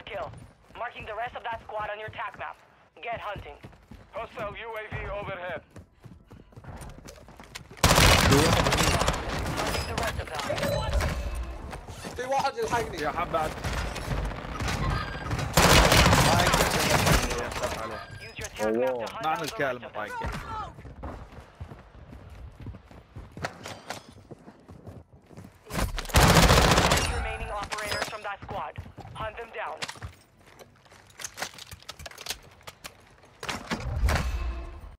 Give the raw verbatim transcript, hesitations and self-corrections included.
kill. Marking the rest of that squad on your tac map. Get hunting. Hostile U A V overhead. Marking the rest of them. في واحد يلحقني يا حبات. Use your tac map to hunt ما down عن the rest الكلمة of them. طايقة.